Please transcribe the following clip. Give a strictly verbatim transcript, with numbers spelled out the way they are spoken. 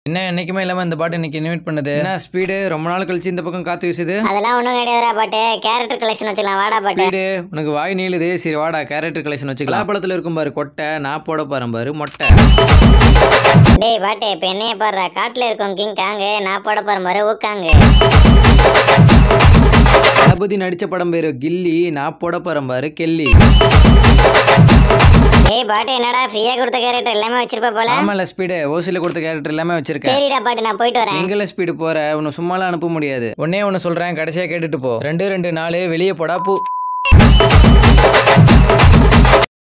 என்ன என்னைக்குமே இல்லாம இந்த பாட்டு இன்னைக்கு இன்வைட் பண்ணுது. என்ன ஸ்பீடு ரொம்ப நாள் கழிச்சு இந்த பக்கம் காத்து வீசுது. அதெல்லாம் ஒண்ணும் கிடையாதுடா பாட்டு. கேரக்டர் கலெக்ஷன் வச்சுக்கலாம் வாடா பாட்டு. ஸ்பீடு உனக்கு வாய் நீளுது. சரி வாடா கேரக்டர் கலெக்ஷன் வச்சுக்கலாம். பழத்துல இருக்கும் பாரு கொட்டை, நான் போட பாரு பாரு மொட்டை. டேய் பாட்டு இப்ப என்னைய பாடுறா. காட்டுல இருக்கும் கிங் காங்க, நான் போட பாரு பாரு ஊக்காங்க. தளபதி நடிச்ச படம் பேரு கில்லி, நான் போட பாரு பாரு கெல்லி. ஏய் பாட்டு என்னடா ஃப்ரீயா கொடுத்த கேரக்டர் எல்லாமே வச்சிருப்ப போல. ஆமால ஸ்பீடு ஓசில கொடுத்த கேரக்டர் எல்லாமே வச்சிருக்கேன். சரிடா பாட்டு நான் போயிட்டு வரேன். எங்கல ஸ்பீடு போற, உன்னை சும்மாலாம் அனுப்ப முடியாது. ஒன்னே ஒன்னு சொல்றேன் கடைசியா கேட்டுட்டு போ. ரெண்டு ரெண்டு நாலு வெளியே போடா பூ.